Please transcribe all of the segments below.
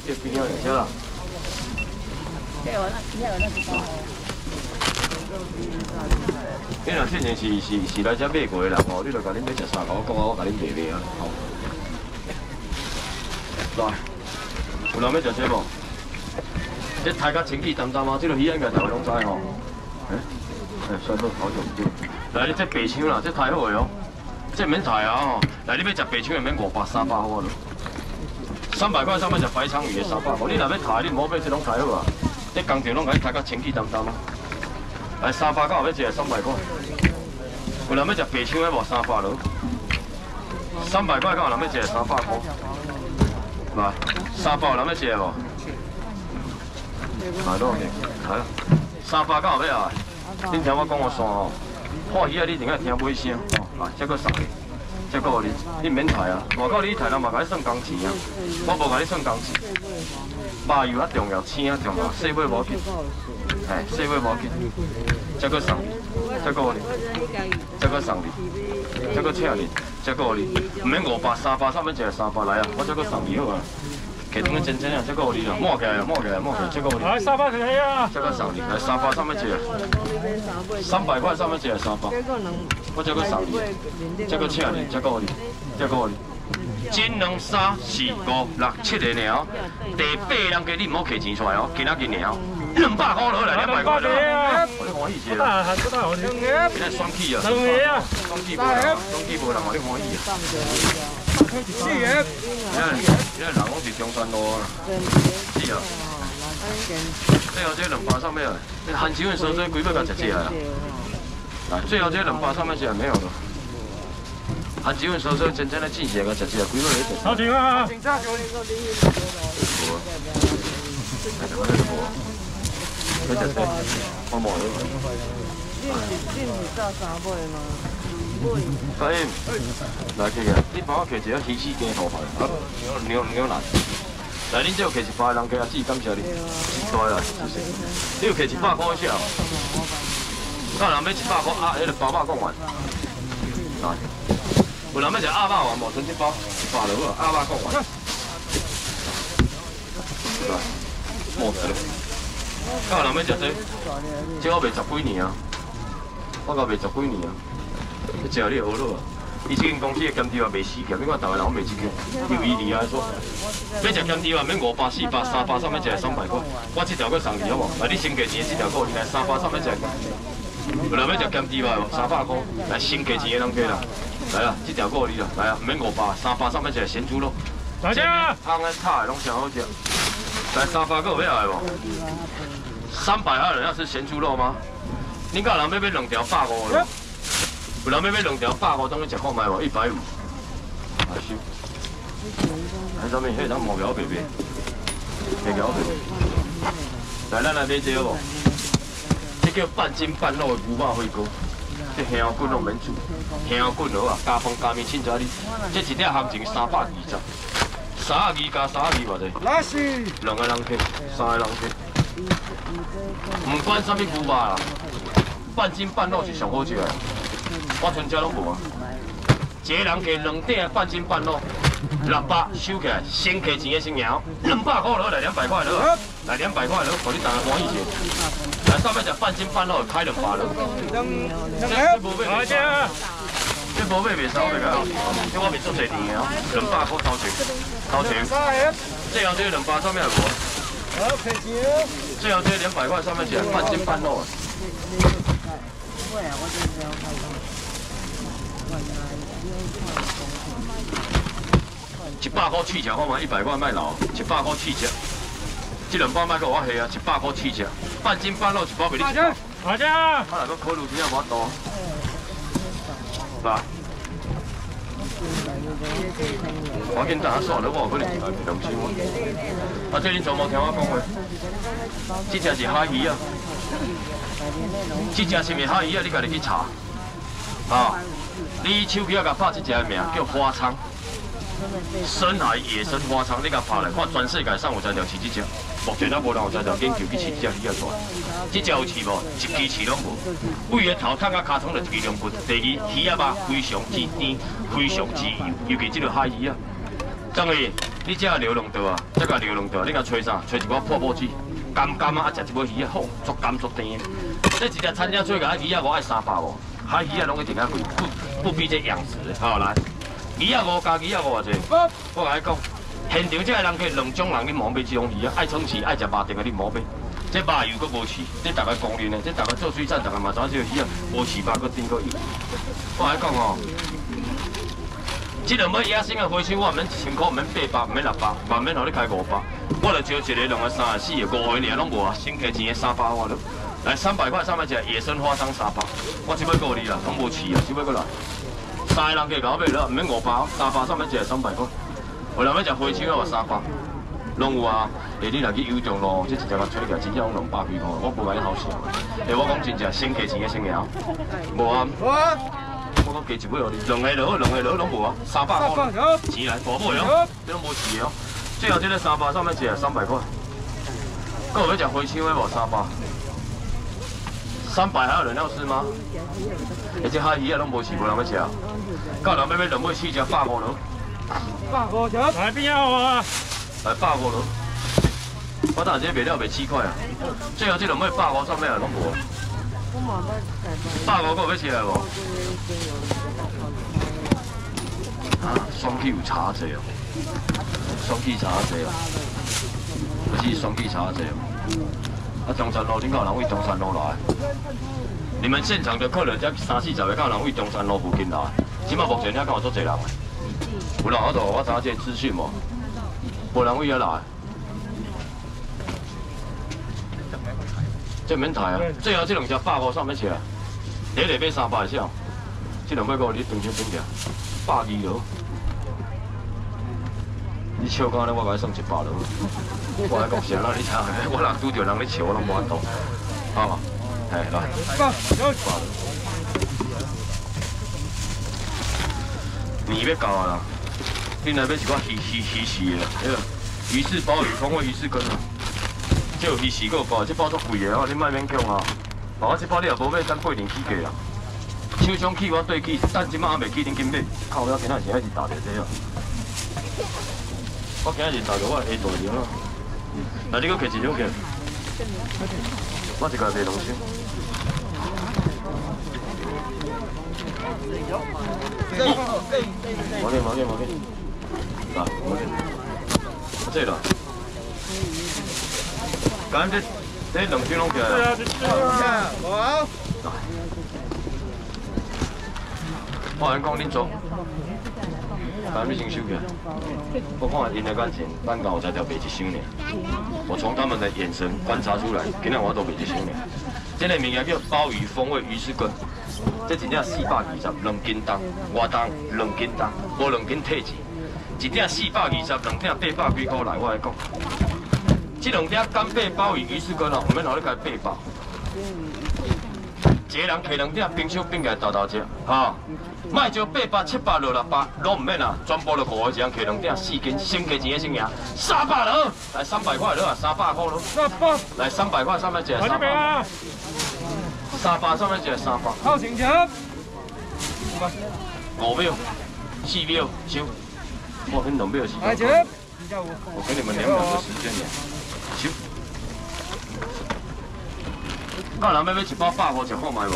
这边有些啦。你若之前是来遮买过的人哦，你著甲恁要食啥，我讲我甲恁卖啊。好。来，有人要食这无？这台甲清气淡淡啊，这个鱼应该大家拢知吼。算好好久不见。来，你这白枪啦，这太好的哦。这免菜啊吼。来，你要食白枪的免500、300好啊咯。300块上面食白鲳鱼的300，你若要菜，你唔好买这种太好啊。这工厂拢甲你台甲清气淡淡啊。来300到要食300块。有人要食白鲳的无300咯？300块到有人要食300块。来，300有人要食无？来咯，来咯，300到要啊？恁听我讲个线吼，破鱼啊，你一定要听尾声哦。来，再搁送你，再搁你，你免抬啊。外口你抬人嘛，甲你算工钱啊，我无甲你算工钱。肉油较重要，青较重要，细尾无紧，细尾无紧。再搁送你，再搁你，再搁送你，再搁请你，再搁你，唔免500、300，上面一个300来啊，我再搁送你好啊。给他们真正啊，再搁你啦，摸起来，再搁你。来300可以啊。再搁送你，来300上面一个，300块上面一个300，我再搁送你，再搁请你，再搁你，再搁你。1、2、3、4、5、6、7个鸟，第8人家你唔好摕钱出来哦，今仔日鸟，200块落来，200块落来，我你欢喜些啦。现在双气啊，双气无人，双气无人，我你欢喜啊。4元。现在人拢是中山路啊，是啊。最后这200上面啊，那韩吉文说这几尾甲食起来啊。来，最后这200上面是没有的。韩吉文说这真正的进行个食起来，几尾在食。好停啊！警察9零2我摸你。你是炸3尾吗？大英，来这个，你帮我摕一个鱼翅羹好牌，牛腩。来，恁这有摕100人家自己感谢你，对啦，谢谢。你有摕100块下，那人要100块啊，迄个包肉讲完。来，有人要食鸭肉丸无？剩一包100就好，鸭肉讲完。来，摸起来。有人要食这？这我卖10几年啊，我搞卖10几年啊。你食你学落啊！伊这间公司的咸猪肉卖死咸，你看台湾人卖这间，有伊厉害说。要食咸猪肉免500、400、300，上面一个300块。我这条搁送你好无？来，你先价钱这条够，来300上面一个。有人要食咸猪肉300块，来先价钱的人给啦。来啦，这条够你啦，来啊，免500、300上面一个咸猪肉。大家，烘的炒的拢上好食。来300个有要来无？300还有人要吃咸猪肉吗？恁家人要买2条150了。有人要买2条150，当去食看卖无？150。来收。还啥物？迄咱毛苗白白，毛苗白白。来，咱来买这个无？这叫半斤半肉的牛肉火锅，这香滚拢免煮，香滚好啊，加饭加面凊彩哩。这一条行情320，32加32偌济？那是2个人客，3个人客。唔管啥物牛肉啦，半斤半肉是上好食的。我全家拢无啊，一个人加2鼎半斤半肉，600收起来，先给钱的先赢，200块落来200块落，来200块落，互你大家欢喜些。来上面食半斤半肉开200落，这无买袂使，这无买袂使我袂讲，这我袂做侪钱的，200块头前，最后这200上面有无？最后这200块上面写半斤半肉。100块试吃，看嘛100块卖老，100块试吃。这2包卖给我下啊，100块试吃，半斤半肉1包袂你1包。大家，我来个烤肉片无多。来，我紧等下算了，我有可能2千块。啊，这恁全部听我讲话。这只是海鱼啊，这只是咪海鱼啊？你家己去查。啊，你手机啊，甲拍这只名叫花鲳。深海野生花鲳，你甲拍来看，全世界上有才条饲这只，目前还无人有才条研究去饲这只鱼啊出来。这只有饲无？一支饲拢无。胃的头壳甲尻川就一支龙骨。第二，鱼啊肉非常之甜，非常之油，尤其这个海鱼啊。张毅， 你只留两道啊，再甲留两道，你甲吹啥？吹一包泡泡水，干啊，食一尾鱼啊，好，足甘足甜。这一只餐厅吹甲鱼啊，我爱300无，海鱼啊拢一定较贵，不比这养殖的。好来，鱼啊5加鱼啊5偌济？我甲你讲，现场这个人客2种人，你莫买这种鱼啊，爱冲刺爱食肉丁的你莫买。这肉油佫无饲，这大家公认的，这大家做水产，大家嘛知影这个鱼啊，无饲肉佫甜佫油。我甲你讲哦。 这两尾野生的花枪，我唔免1000块，唔免800，唔免600，嘛免互你开500。我就招1个、2个、3个、4个、5个尔拢无啊，先加钱的300我了。来300块，上面一个野生花生300，我这摆够你啦，拢无饲啊，这摆过来。3个人加搞买了，唔免500，300上面一个300块。有人要食花枪我300，拢有啊。你若去油中路，这一只甲吹起来，真正拢200几块，我无甲你好笑。我讲真正，先加钱的先赢，无啊。 我讲加一尾哦，两个落拢无啊，300块，钱来大尾哦，这拢无钱哦。最后这个300上面一个300块，搁有要食花枪的无300？300还有人要吃吗？而且海鱼啊拢无饲，无人要食。到人要买两尾4只150了。150只。来边啊？来150了。我等下这卖了卖7块啊。最后这两尾150上面啊拢无。 150个要起来无？啊，双气有差济哦，双气差济哦，是双气差济哦。啊，中山路，恁有人为中山路来？你们现场的客人才30-40个，有人为中山路附近来？即马目前遐敢有足济人的？有人我知影这资讯无？无人为遐来。 这免抬啊！最后这两只150上面起来，第一个买300以上，这两尾个你长手顶起120了。你笑到咧，我甲你算100了。我来讲啥啦？你听，我若拄着人咧笑，我拢无法度。好嘛？嘿，来，100了。年要到啊啦！你来买一寡鱼翅的，迄个鱼翅鲍鱼，风味鱼翅羹啊。 这有鱼翅，佫有包，这包足贵的哦，你莫勉强啊！我这包你也无买，等8年起价啦。手枪起我对起，等即马还未起，恁紧买。靠，我今仔是爱是打着这哦。我今仔是打着我的下大娘啊。那你佫摕一张起？我一个卖2箱。冇紧，来，冇紧。这啦。 感觉这2箱拢起来了。好。我跟你讲，恁做，把你先收起来。我看因的感情，咱刚好才调卖1箱呢。我从他们的眼神观察出来，今日我都卖1箱呢。这个物件叫鲍鱼风味鱼翅羹，这真正420，2斤重，外重2斤重，无2斤退钱。一鼎420，2鼎800几块来，我来讲。 这2鼎干贝鲍鱼鱼翅羹哦，唔免互你家800。一个人摕2鼎，冰箱冰起来豆食，哈，卖就800、700落600，拢唔免啊，全部就5个一人摕2鼎4斤，先加钱的先赢，300了，来300块了啊，300块了，300，来300块上面一个300，300上面一个300，好成交，5秒，4秒收，哇，恁2秒时间，我给你们2秒的时间呢。 收，有人要买一包150，看卖无？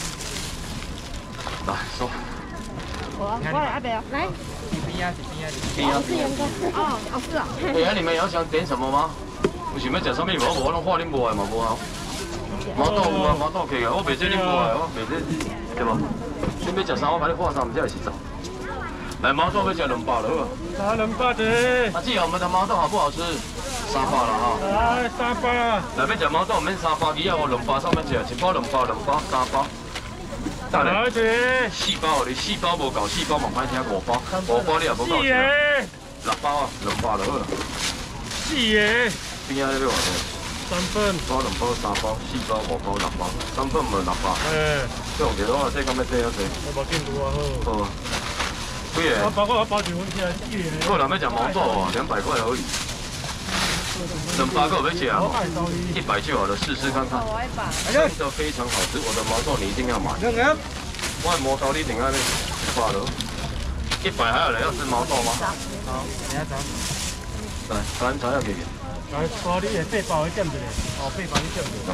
来，收。 我来阿伯，来。边啊。哦，是啊。 哎，你们有想点什么吗？有想要食什么无？我拢看恁无的嘛，无啊。毛豆有啊，毛豆可以啊，我卖这恁无的，我卖这对无？恁要食啥？我甲你看啥，唔才会实在。来，毛豆要食200了。来200的。阿姐，我们的毛豆好不好吃？300了哈。来300。来，要食毛豆，唔免300，鱼啊我200上面一个，1包2包2包3包。得嘞。4包你4包无够，4包嘛歹听5包，5包你也无够食。6包啊，200就好了。4个。边仔咧要偌济？3份。包2包3包，4包5包6包，3份无600。这用着我这敢要这要这？我把进度啊好。好。 几个？我包2份起来4个。我人要食毛豆哦，200块而已。200个要吃啊，100就好了，试试看看。真的非常好吃，我的毛豆你一定要买。我的毛豆你一定要买。100了。100还有人要吃毛豆吗？好，等下找。 来，咱材料给给。 来，把你的8包的点一下，哦，8包你点一下。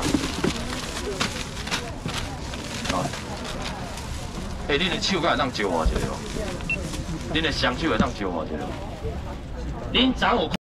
来，哎，恁的手敢会当招我一个无？恁的双手会当招我一个？恁昨有？